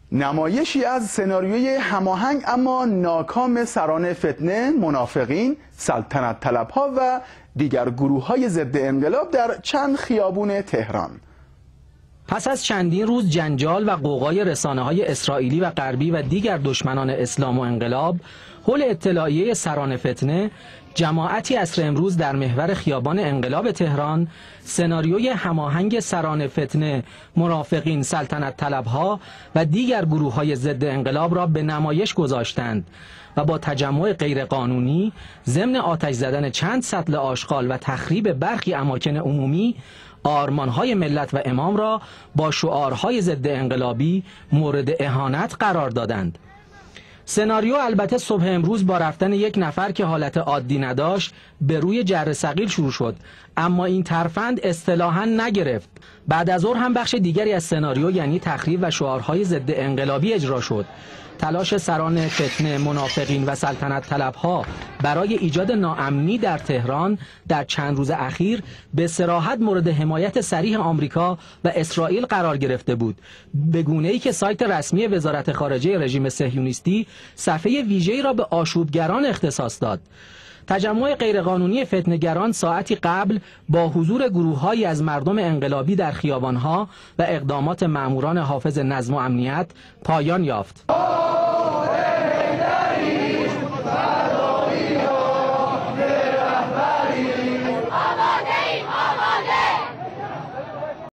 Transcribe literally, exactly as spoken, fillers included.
نمایشی از سناریوی هماهنگ اما ناکام سران فتنه، منافقین، سلطنت طلبها و دیگر گروه‌های ضد انقلاب در چند خیابون تهران. پس از چندین روز جنجال و قوقای رسانه‌های اسرائیلی و غربی و دیگر دشمنان اسلام و انقلاب حول اطلاعیه سران فتنه، جماعتی عصر امروز در محور خیابان انقلاب تهران سناریوی هماهنگ سران فتنه، مرافقین، سلطنت طلبها و دیگر گروه‌های ضد انقلاب را به نمایش گذاشتند و با تجمع غیرقانونی ضمن آتش زدن چند سطل آشغال و تخریب برخی اماکن عمومی آرمان‌های ملت و امام را با شعارهای ضد انقلابی مورد اهانت قرار دادند. سناریو البته صبح امروز با رفتن یک نفر که حالت عادی نداشت به روی جره ثقیل شروع شد، اما این ترفند اصطلاحاً نگرفت. بعد از ظهر هم بخش دیگری از سناریو یعنی تخریب و شعارهای ضد انقلابی اجرا شد. تلاش سران فتنه، منافقین و سلطنت طلبها برای ایجاد ناامنی در تهران در چند روز اخیر به صراحت مورد حمایت صریح آمریکا و اسرائیل قرار گرفته بود، به گونه‌ای که سایت رسمی وزارت خارجه رژیم صهیونیستی صفحه ویژه‌ای را به آشوبگران اختصاص داد. تجمع غیرقانونی فتنه‌گران ساعتی قبل با حضور گروه‌هایی از مردم انقلابی در خیابان‌ها و اقدامات ماموران حافظ نظم و امنیت پایان یافت.